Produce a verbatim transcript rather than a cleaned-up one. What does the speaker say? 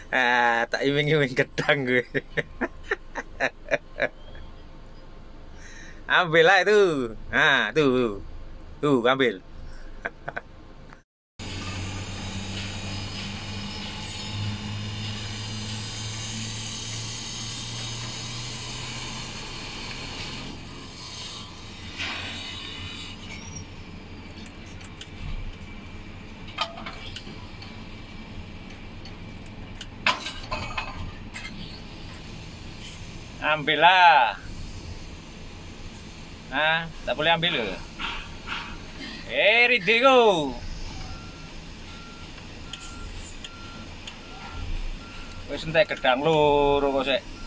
Ah, tak iming-iming gedang gue. Ambil lah itu. Nah, tuh. Tuh, ambil. Ambil lah. Nah, tak boleh ambil loh. Eh, Ridrigo. Wis entek gedang loro kok sik.